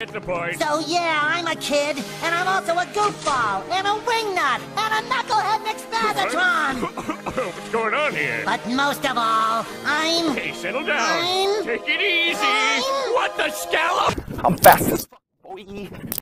Get the point. So yeah, I'm a kid, and I'm also a goofball, and a wingnut, and a knucklehead McSpagatron! What's going on here? But most of all, I'm... Hey, settle down. Take it easy. What the scallop? I'm fast as fuck, boy.